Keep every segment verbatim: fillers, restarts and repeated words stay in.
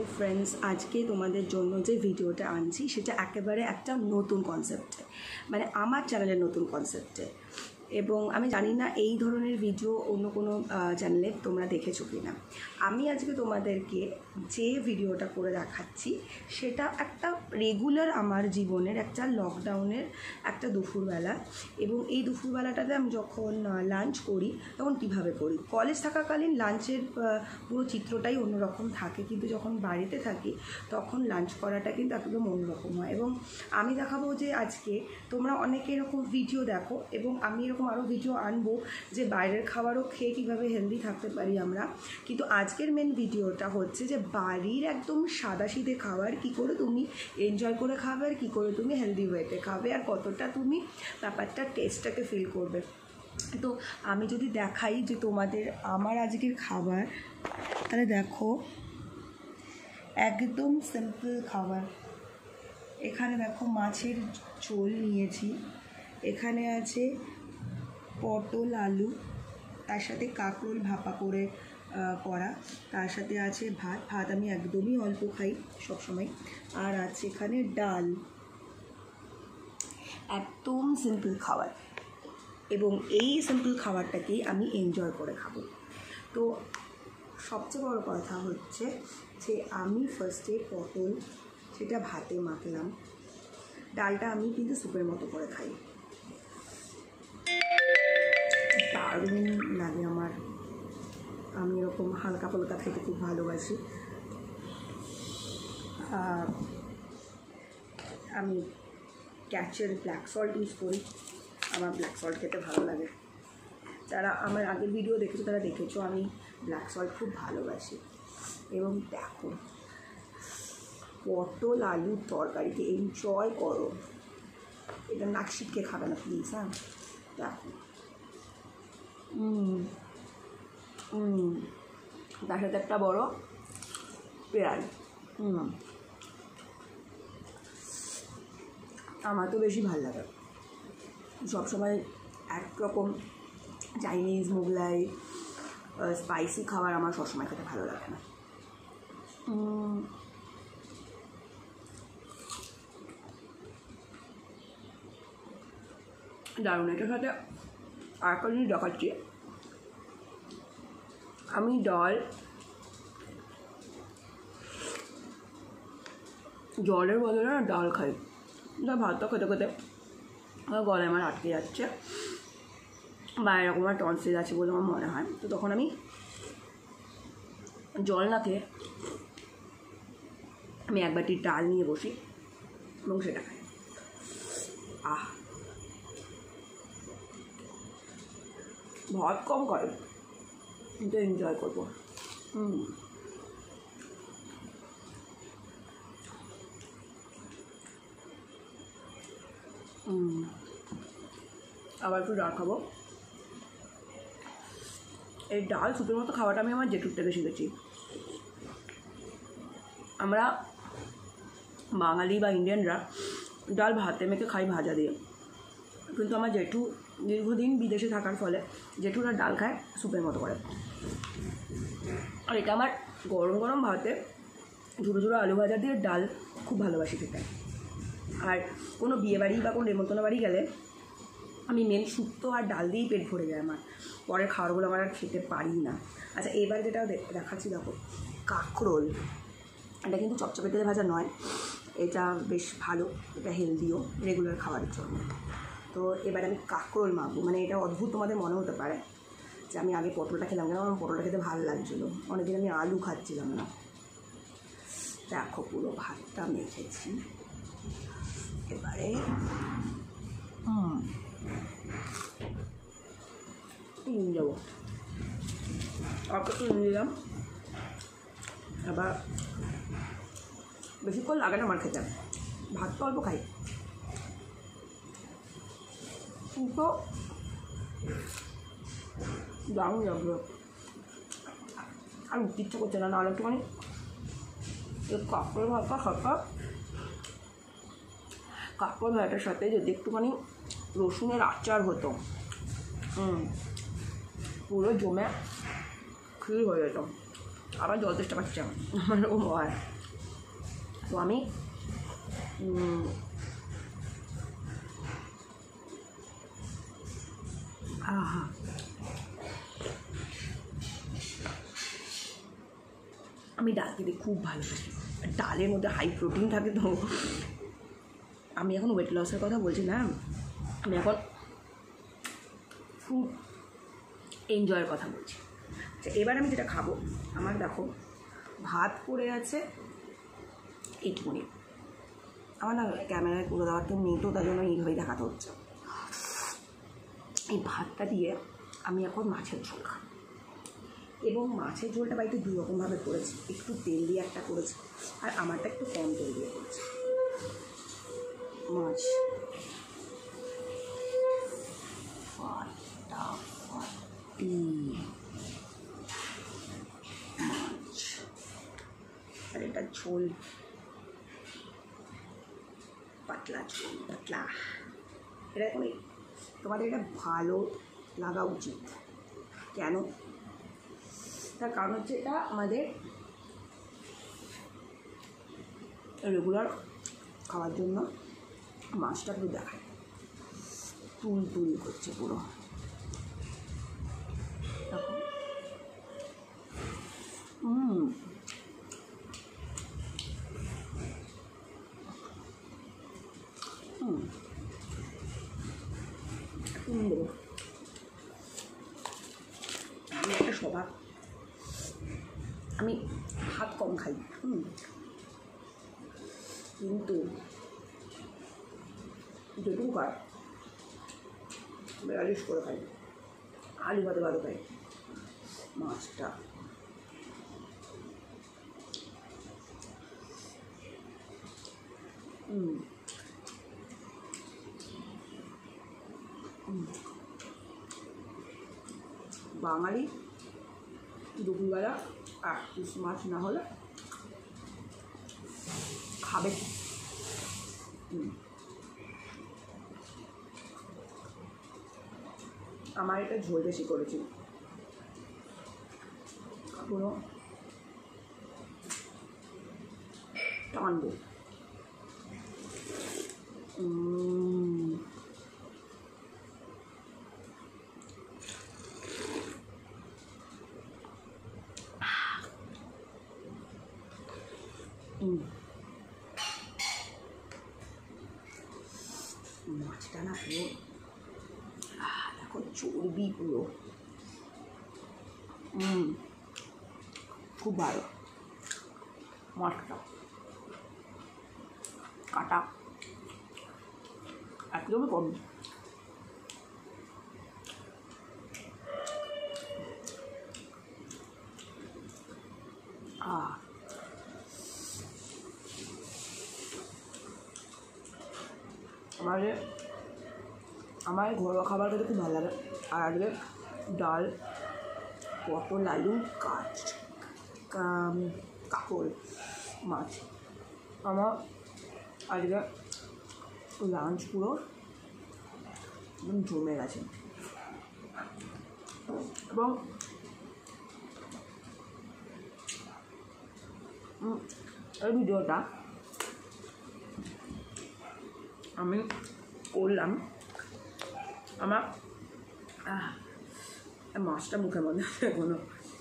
Hello friends आज के तुम्हारे जोन्नो जे भिडियोटा आनছি সেটা একেবারে একটা নতুন কনসেপ্টে মানে আমার চ্যানেলের নতুন কনসেপ্টে এবং আমি জানি না এই ধরনের ভিডিও অন্য কোনো চ্যানেলে তোমরা দেখেছো কি না। আমি আজকে তোমাদেরকে যে ভিডিওটা করে দেখাচ্ছি সেটা একটা রেগুলার আমার জীবনের একটা লকডাউনের একটা দুপুরবেলা এবং এই দুপুরবেলাটাতে আমি যখন লাঞ্চ করি তখন কীভাবে করি। কলেজ থাকাকালীন লাঞ্চের পুরো চিত্রটাই অন্যরকম থাকে, কিন্তু যখন বাড়িতে থাকি তখন লাঞ্চ করাটা কিন্তু একদম অন্যরকম হয়। এবং আমি দেখাবো যে আজকে তোমরা অনেকে এরকম ভিডিও দেখো এবং আমি এরকম আরও ভিডিও আনবো যে বাইরের খাবারও খেয়ে কীভাবে হেলদি থাকতে পারি আমরা, কিন্তু আজকের মেন ভিডিওটা হচ্ছে যে বাড়ির একদম সাদাসিধে খাবার কী করে তুমি এনজয় করে খাবে আর কী করে তুমি হেলদি ওয়েতে খাবে আর কতটা তুমি ব্যাপারটা টেস্টটাকে ফিল করবে। তো আমি যদি দেখাই যে তোমাদের আমার আজকের খাবার, তাহলে দেখো একদম সিম্পল খাবার। এখানে দেখো মাছের ঝোল নিয়েছি, এখানে আছে পটল আলু, তার সাথে কাঁকরোল ভাপা করে করা, তার সাথে আছে ভাত। ভাত আমি একদমই অল্প খাই সবসময়। আর আছে এখানে ডাল। একদম সিম্পল খাবার এবং এই সিম্পল খাবারটাকেই আমি এনজয় করে খাবো। তো সবচেয়ে বড় কথা হচ্ছে যে আমি ফার্স্টে পটল সেটা ভাতে মাখলাম, ডালটা আমি কিন্তু স্যুপের মতো করে খাই, দারুণ লাগে আমার। আমি এরকম হালকা ফুলকা খেতে খুব ভালোবাসি। আমি ক্যাচের ব্ল্যাক সল্ট ইউজ করি, আমার ব্ল্যাক সল্ট খেতে ভালো লাগে। যারা আমার আগের ভিডিও দেখেছো তারা দেখেছো আমি ব্ল্যাক সল্ট খুব ভালোবাসি। এবং দেখো পটল আলুর তরকারিকে এনজয় করো, এটা নাক ছিটকে খাবে না প্লিজ। হ্যাঁ দেখো হুম হুম তার সাথে একটা বড় পেঁয়াজ। হুম আমার তো বেশি ভালো লাগে, সবসময় একরকম চাইনিজ মোগলাই স্পাইসি খাবার আমার সবসময় খেতে ভালো লাগে না। দারুণ। এটার সাথে আর একটা জিনিস দেখাচ্ছি, আমি ডাল জলের বদলে না ডাল খাই, যা ভাতটা খেতে খেতে গলায় আমার আটকে যাচ্ছে বা এরকম আমার টনসিল আছে বলে আমার মনে হয়, তো তখন আমি জল না খেয়ে আমি এক বাটি ডাল নিয়ে বসি এবং সেটা খাই। আহ ভাত কম খাই কিন্তু এনজয় করবো। হুম হুম আবার একটু ডাল খাবো। এই ডাল স্যুপের মতো খাওয়াটা আমি আমার জেঠুর থেকে শিখেছি। আমরা বাঙালি বা ইন্ডিয়ানরা ডাল ভাতে মেখে খাই ভাজা দিয়ে, কিন্তু আমার জেঠু দীর্ঘদিন বিদেশে থাকার ফলে জেঠুরা ডাল খায় স্যুপের মতো করে। আর এটা আমার গরম গরম ভাতে ঝুড়ো ঝুড়ো আলু ভাজা দিয়ে ডাল খুব ভালোবাসি খেতে। আর কোনো বিয়েবাড়ি বা কোনো নেমন্তন্ন বাড়ি গেলে আমি মেন শুক্তো আর ডাল দিয়েই পেট ভরে যায় আমার, পরের খাবারগুলো আমার আর খেতে পারি না। আচ্ছা এবার যেটা দেখাচ্ছি দেখো কাঁকরোল, এটা কিন্তু চপচপে তেলে ভাজা নয়, এটা বেশ ভালো, এটা হেলদিও রেগুলার খাবারের জন্য। তো এবার আমি কাঁকরোল মাখবো। মানে এটা অদ্ভুত তোমাদের মনে হতে পারে যে আমি আগে পটলটা খেলাম কেন, আমার পটলটা খেতে ভালো লাগছিলো, অনেকদিন আমি আলু খাচ্ছিলাম না। দেখো পুরো ভাতটা মেখেছি, এবারে হুম নিয়ে যাবো অল্প একটু নিয়ে নিলাম। আবার বেশিক্ষণ লাগে না আমার খেতে, ভাত তো অল্প খাই কিন্তু দারুণ লাগলো। আর উঠতে ইচ্ছা করছে না, নাহলে একটুখানি কাঁকড়ের ভাতটা খাতা কাঁকড় ভাজাটার সাথে যদি একটুখানি রসুনের আচার হতো, হুম পুরো জমে ক্ষীর হয়ে যেত। আবার জল চেষ্টা পাচ্ছি আমার আমার এরকম হয়। তো আমি আহা আমি ডাল খেতে খুব ভালোবাসি। ডালের মধ্যে হাই প্রোটিন থাকে। তো আমি এখন ওয়েট লসের কথা বলছি না, আমি এখন খুব এনজয়ের কথা বলছি। আচ্ছা, এবার আমি যেটা খাবো, আমার দেখো ভাত পড়ে আছে এইটুকুনি। আমার না ক্যামেরায় করে দেওয়ার কেউ নেই, তো তার জন্য এইভাবেই দেখাতে হচ্ছে। এই ভাতটা দিয়ে আমি এখন মাছের ঝোল খাবো, এবং মাছের ঝোলটা বাড়িতে দুই রকমভাবে করেছি। একটু তেল দিয়ে একটা করেছি, আর আমারটা একটু কম তেল দিয়ে করেছি। মাছ ফাটাফাটি মাছ, আর এটা ঝোল পাতলা, ঝোল পাতলা। এটা এখন তোমাদের এটা ভালো লাগা উচিত। কেন? তার কারণ হচ্ছে এটা আমাদের রেগুলার খাওয়ার জন্য মাছটা একটু দেখায়, তুল তুল করছে পুরো। হুম হুম হুম দেবো। আমি একটা স্বভাব, আমি ভাত কম খাই, হুম কিন্তু যেটুকু খাই বিয়াল্লিশ করে খাই, আলু ভাতে ভালো খাই। মাছটা হুম বাঙালি দুপুরবেলা এক পিস মাছ না হলে খাবে। আমার এটা ঝোল বেশি করেছি, পুরো টানবো। মাছটা না পুরো দেখো চর্বি পুরো, হুম খুব ভালো। মাছটা কাটা একদমই কম। আহ আমার আমার ঘরোয়া খাবার খেতে খুব ভালো লাগে। আর আজকে ডাল, পটল, আলু, কাঁচ কাঁকড়, মাছ। আমার আজকে লাঞ্চ পুরো একদম জমে গেছে। এবং এই ভিডিওটা আমি করলাম, আমার মাছটা মুখের মধ্যে এখনো।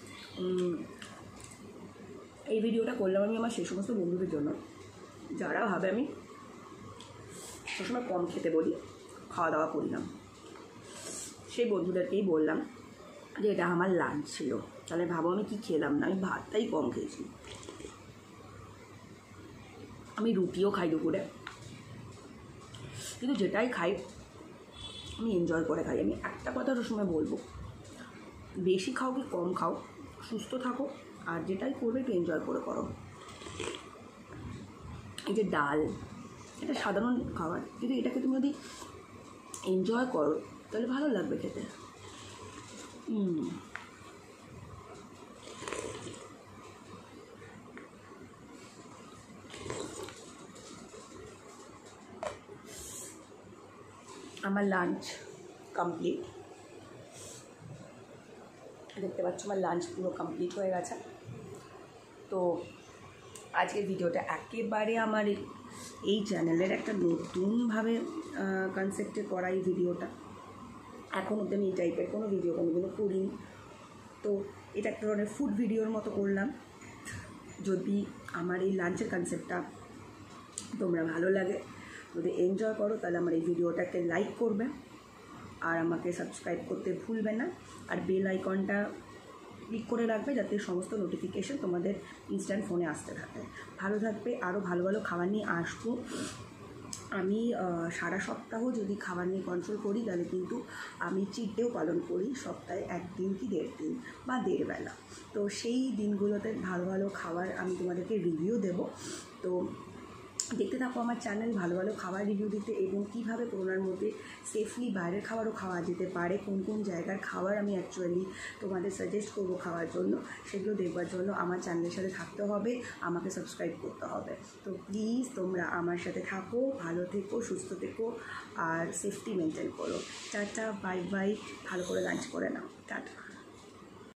এই ভিডিওটা করলাম আমি আমার সেই সমস্ত বন্ধুদের জন্য যারা ভাবে আমি সবসময় কম খেতে বলি, খাওয়া দাওয়া করলাম। সেই বন্ধুদেরকেই বললাম যে এটা আমার লাঞ্চ ছিল, তাহলে ভাবো আমি কী খেলাম না, আমি ভাতটাই কম খেয়েছি। আমি রুটিও খাই দুপুরে, কিন্তু যেটাই খাই আমি এনজয় করে খাই। আমি একটা কথা সবসময় বলবো, বেশি খাও কি কম খাও, সুস্থ থাকো, আর যেটাই করবে একটু এনজয় করে করো। এই যে ডাল, এটা সাধারণ খাবার, কিন্তু এটাকে তুমি যদি এনজয় করো তাহলে ভালো লাগবে খেতে। হুম আমার লাঞ্চ কমপ্লিট, দেখতে পাচ্ছ আমার লাঞ্চ পুরো কমপ্লিট হয়ে গেছে। তো আজকের ভিডিওটা একেবারে আমার এই চ্যানেলের একটা নতুনভাবে কনসেপ্টে করা এই ভিডিওটা। এখন অব্দি আমি এই টাইপের কোনো ভিডিও কোনোদিনও করিনি, তো এটা একটা ধরনের ফুড ভিডিওর মতো করলাম। যদি আমার এই লাঞ্চের কনসেপ্টটা তোমরা ভালো লাগে, যদি এনজয় করো, তাহলে আমার এই ভিডিওটাকে লাইক করবে আর আমাকে সাবস্ক্রাইব করতে ভুলবে না, আর বেল আইকনটা ক্লিক করে রাখবে যাতে সমস্ত নোটিফিকেশান তোমাদের ইনস্ট্যান্ট ফোনে আসতে থাকে। ভালো থাকবে, আরও ভালো ভালো খাবার নিয়ে আসবো। আমি সারা সপ্তাহ যদি খাবার নিয়ে কন্ট্রোল করি, তাহলে কিন্তু আমি চিট ডেও পালন করি সপ্তাহে একদিন কি দেড় দিন বা দেড় বেলা। তো সেই দিনগুলোতে ভালো ভালো খাবার আমি তোমাদেরকে রিভিউ দেবো। তো দেখতে থাকো আমার চ্যানেল, ভালো ভালো খাবার রিভিউ দিতে, এবং কীভাবে করোনার মধ্যে সেফলি বাইরের খাবারও খাওয়া যেতে পারে, কোন কোন জায়গার খাবার আমি অ্যাকচুয়ালি তোমাদের সাজেস্ট করবো খাওয়ার জন্য, সেগুলো দেখবার জন্য আমার চ্যানেলের সাথে থাকতে হবে, আমাকে সাবস্ক্রাইব করতে হবে। তো প্লিজ তোমরা আমার সাথে থাকো, ভালো থেকো, সুস্থ থেকো আর সেফটি মেনটেন করো। টাটা, বাই বাই, ভালো করে লাঞ্চ করে নাও, টাটা।